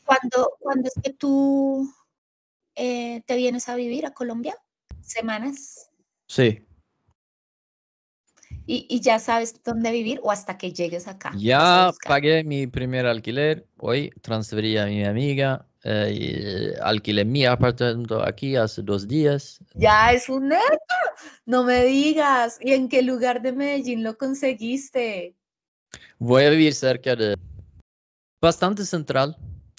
¿Cuándo es que tú te vienes a vivir a Colombia? ¿Semanas? Sí, ¿Y ya sabes dónde vivir o hasta que llegues acá vas a ya buscar? pagué mi primer alquiler, hoy transferí a mi amiga y alquilé mi apartamento aquí hace 2 días. Ya es un hecho, no me digas. ¿Y en qué lugar de Medellín lo conseguiste? Voy a vivir cerca de bastante central,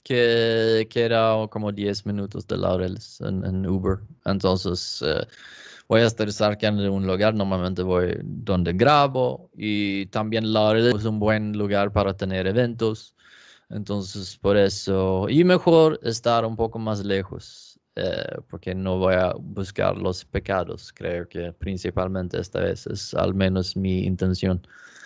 que era como 10 minutos de Laureles en Uber. Entonces, voy a estar cerca de un lugar, normalmente voy donde grabo y también Laureles es un buen lugar para tener eventos. Entonces, por eso, y mejor estar un poco más lejos, porque no voy a buscar los pecados, creo que principalmente esta vez es al menos mi intención.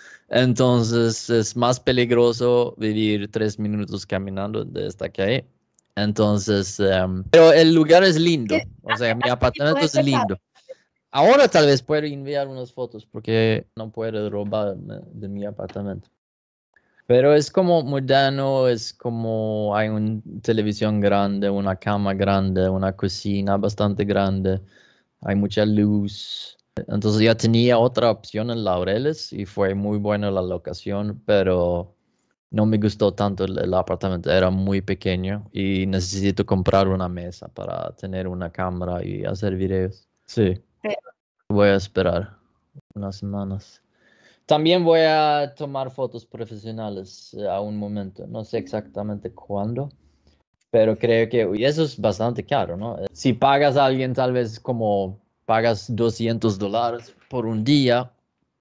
Entonces es más peligroso vivir 3 minutos caminando de esta calle. Entonces, pero el lugar es ¿Qué lindo, o sea, mi a qué tipo apartamento de es pecado? lindo. Ahora tal vez puedo enviar unas fotos porque no puedo robarme de mi apartamento. Pero es como moderno, es como hay una televisión grande, una cama grande, una cocina bastante grande, hay mucha luz. Entonces ya tenía otra opción en Laureles y fue muy buena la locación, pero no me gustó tanto el apartamento, era muy pequeño y necesito comprar una mesa para tener una cámara y hacer videos. Sí, voy a esperar unas semanas. También voy a tomar fotos profesionales a un momento, no sé exactamente cuándo, pero creo que y eso es bastante caro, ¿no? Si pagas a alguien, tal vez como pagas $200 por un día,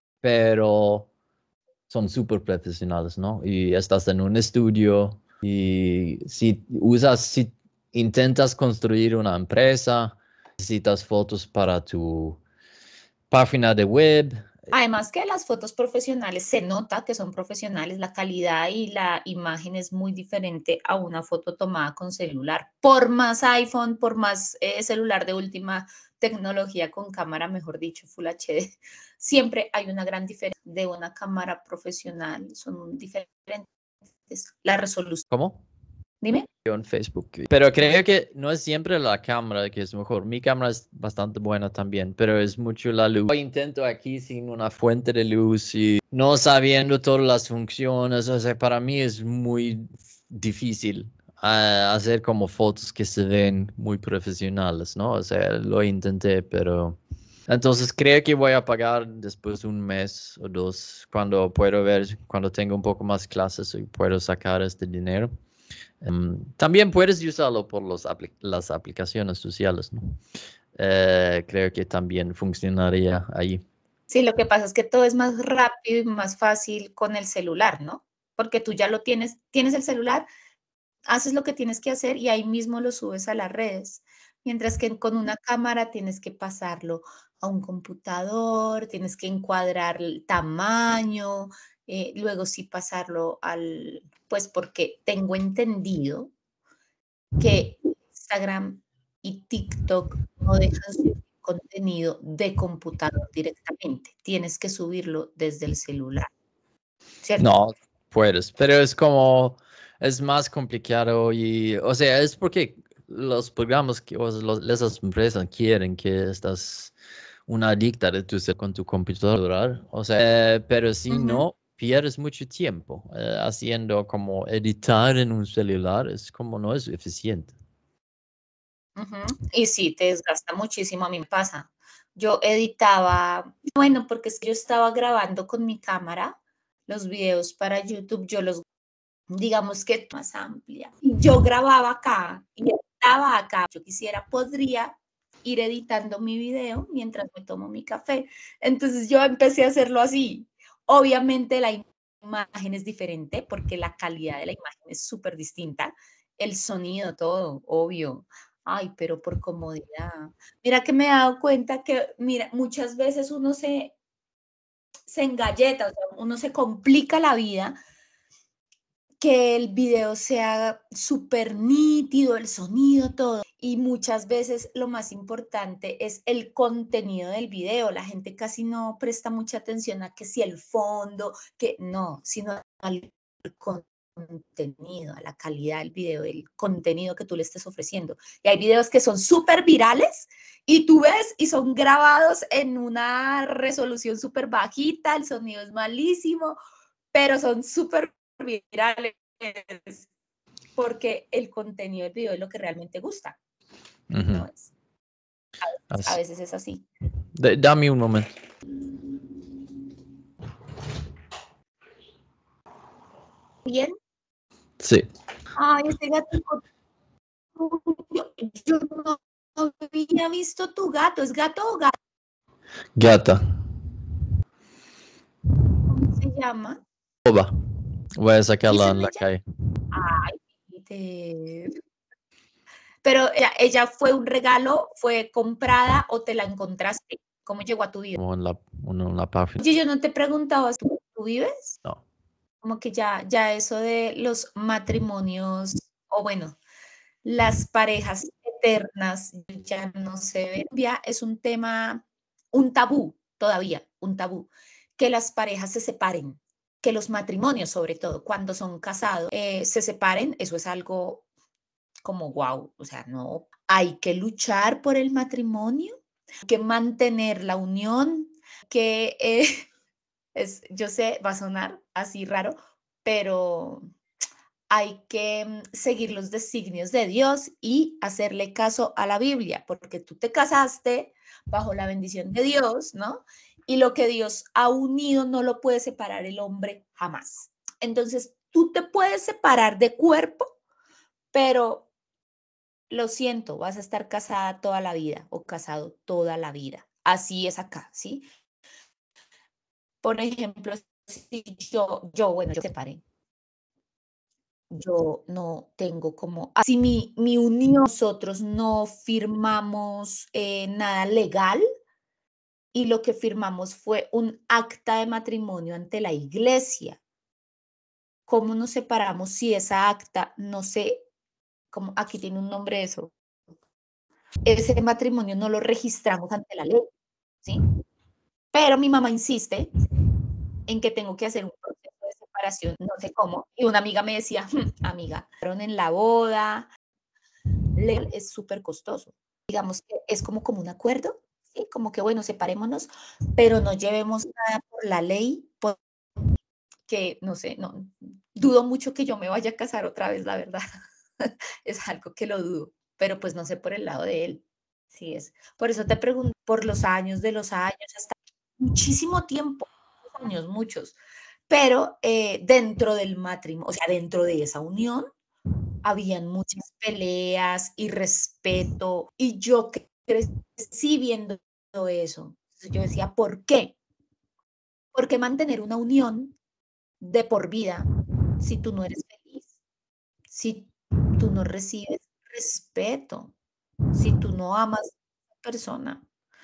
pero son súper profesionales, ¿no? Y estás en un estudio y si intentas construir una empresa, necesitas fotos para tu página de web. Además que las fotos profesionales se nota que son profesionales, la calidad y la imagen es muy diferente a una foto tomada con celular. Por más iPhone, por más celular de última tecnología con cámara, mejor dicho, Full HD, siempre hay una gran diferencia de una cámara profesional, son diferentes. La resolución, ¿Cómo? dime. En Facebook. Pero creo que no es siempre la cámara que es mejor. Mi cámara es bastante buena también, pero es mucho la luz. Yo intento aquí sin una fuente de luz y no sabiendo todas las funciones. O sea, para mí es muy difícil hacer como fotos que se ven muy profesionales, ¿no? O sea, lo intenté, pero... Entonces creo que voy a pagar después de un mes o dos, cuando puedo ver, cuando tengo un poco más clases y puedo sacar este dinero. También puedes usarlo por las aplicaciones sociales, ¿no? Creo que también funcionaría ahí. Sí, lo que pasa es que todo es más rápido y más fácil con el celular, ¿no? Porque tú ya lo tienes el celular, haces lo que tienes que hacer y ahí mismo lo subes a las redes. Mientras que con una cámara tienes que pasarlo a un computador, tienes que encuadrar el tamaño, luego sí pasarlo pues porque tengo entendido que Instagram y TikTok no dejan subir contenido de computador directamente, tienes que subirlo desde el celular, ¿cierto? No, puedes, pero es como, es más complicado y, o sea, es porque los programas esas empresas quieren que estás una adicta de con tu computadora, o sea, pero si Ujú, no, pierdes mucho tiempo haciendo como editar en un celular, es como no es eficiente. ujú. Y sí, te desgasta muchísimo, a mí me pasa. Yo editaba, bueno, porque es que yo estaba grabando con mi cámara los videos para YouTube, yo los, digamos que más amplia. Y yo grababa acá y editaba acá. Yo quisiera, podría ir editando mi video mientras me tomo mi café. Entonces yo empecé a hacerlo así. Obviamente la imagen es diferente porque la calidad de la imagen es súper distinta. El sonido, todo, obvio. Ay, pero por comodidad. Mira que me he dado cuenta que, mira, muchas veces uno se engalleta, o sea, uno se complica la vida que el video sea súper nítido, el sonido, todo. Y muchas veces lo más importante es el contenido del video. La gente casi no presta mucha atención a que si el fondo, que no, sino al contenido. contenido, a la calidad del video, del contenido que tú le estés ofreciendo. Y hay videos que son súper virales y tú ves y son grabados en una resolución súper bajita, el sonido es malísimo, pero son súper virales porque el contenido del video es lo que realmente gusta. ¿No es? A veces es así. Dame un momento. ¿Bien? Sí. Ay, ese gatito. Yo no había visto tu gato. ¿Es gato o gato? Gata. ¿Cómo se llama? Boba. Voy a ¿Y sacarla se en me la llama? calle. Ay, Peter. Pero ella fue un regalo, fue comprada o te la encontraste. ¿Cómo llegó a tu vida? Como en la página. Oye, yo no te he preguntado, ¿tú vives? No. Como que ya eso de los matrimonios, o bueno, las parejas eternas ya no se ven. Ya es un tema, un tabú todavía, un tabú, que las parejas se separen, que los matrimonios, sobre todo, cuando son casados, se separen, eso es algo como wow, o sea, no, hay que luchar por el matrimonio, hay que mantener la unión, que yo sé, va a sonar así raro, pero hay que seguir los designios de Dios y hacerle caso a la Biblia, porque tú te casaste bajo la bendición de Dios, ¿no? Y lo que Dios ha unido no lo puede separar el hombre jamás. Entonces, tú te puedes separar de cuerpo, pero lo siento, vas a estar casada toda la vida o casado toda la vida. Así es acá, ¿sí? Por ejemplo, si bueno, yo separé, yo no tengo como, así mi unión, nosotros no firmamos nada legal y lo que firmamos fue un acta de matrimonio ante la iglesia. ¿Cómo nos separamos si esa acta, no sé, como aquí tiene un nombre eso, ese matrimonio no lo registramos ante la ley, ¿sí? Pero mi mamá insiste en que tengo que hacer un proceso de separación, no sé cómo, y una amiga me decía, amiga, en la boda, legal es súper costoso. Digamos que es como un acuerdo, ¿sí? Como que, bueno, separémonos, pero no llevemos nada por la ley, porque, no sé, no, dudo mucho que yo me vaya a casar otra vez, la verdad. Es algo que lo dudo, pero pues no sé por el lado de él. Sí es. Por eso te pregunto, por los años de los años, hasta muchísimo tiempo, años, muchos, pero dentro del matrimonio, o sea, dentro de esa unión, habían muchas peleas, irrespeto, y yo crecí viendo eso. Entonces yo decía, ¿por qué? ¿Por qué mantener una unión de por vida si tú no eres feliz? Si tú no recibes respeto, si tú no amas a esa persona.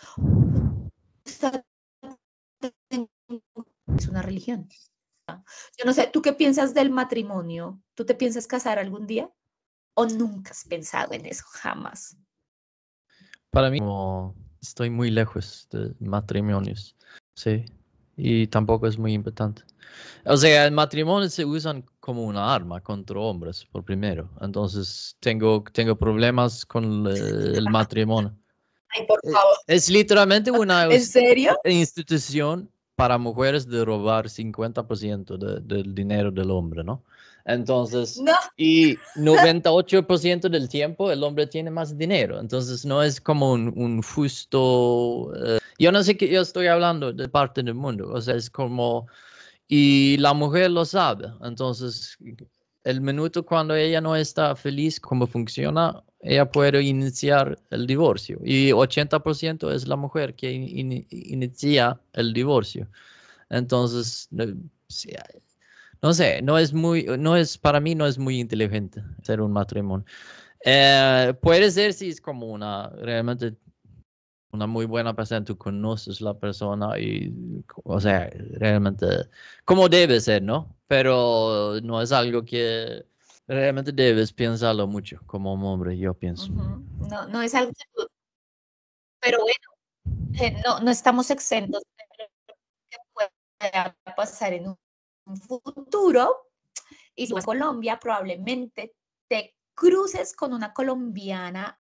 Es una religión. Yo no sé, ¿tú qué piensas del matrimonio? ¿Tú te piensas casar algún día? ¿O nunca has pensado en eso? Jamás. Para mí, como estoy muy lejos de matrimonios. Sí. Y tampoco es muy importante. O sea, el matrimonio se usan como una arma contra hombres, por primero. Entonces, tengo problemas con el matrimonio. Ay, por favor. Es literalmente una ¿En serio? institución para mujeres de robar 50% del dinero del hombre, ¿no? Entonces, No. y 98% del tiempo el hombre tiene más dinero. Entonces, no es como un justo... yo no sé qué yo estoy hablando de parte del mundo. O sea, es como... Y la mujer lo sabe. Entonces, el minuto cuando ella no está feliz cómo funciona, ella puede iniciar el divorcio. Y 80% es la mujer que inicia el divorcio. Entonces, sí, no sé, para mí no es muy inteligente hacer un matrimonio. Puede ser si es como realmente una muy buena persona, tú conoces la persona y, o sea, realmente, como debe ser, ¿no? Pero no es algo que realmente debes pensarlo mucho como un hombre, yo pienso. No, no es algo que pero bueno, no estamos exentos de lo que pueda pasar en un futuro. Y si vas a Colombia, probablemente te cruces con una colombiana